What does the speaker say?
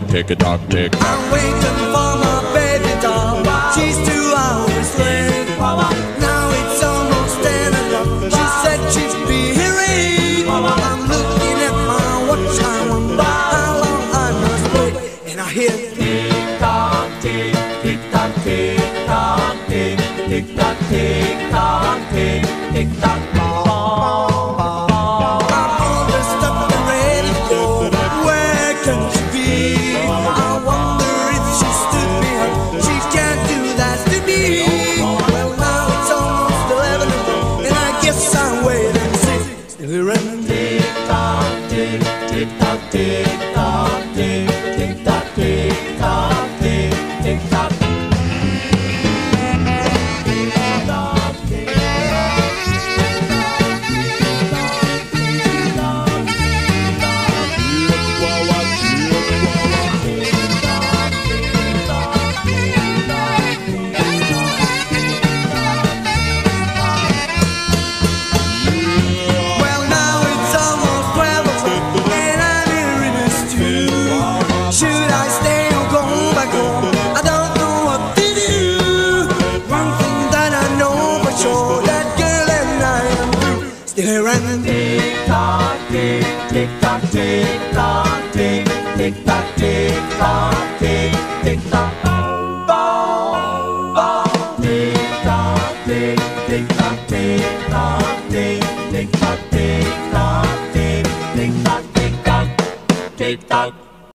tick tock, tick. I'm waiting for my baby doll. She's 2 hours late. Now it's almost 10 o'clock. She said she'd be here 8. I'm looking at my watch. I wonder how long I must wait. And I hear tick tock, tick, tick tock, tick tock, tick, tick tock, tick tock, tick, tick tock. Tick tock, tick tock, tick, tick tock, tick tock, tick, tick tock. Should I stay or go back home? I don't know what to do. One thing that I know for sure, that girl and I am through. Still running. Tick tock, tick, tick tock, tick tock, tick, tick tock, tick tock, tick, tick tock. Tick tock, tick, tick tock, tick tock, tick, tick tock, tick tock, tick, tick tock, tick tock, tick tock.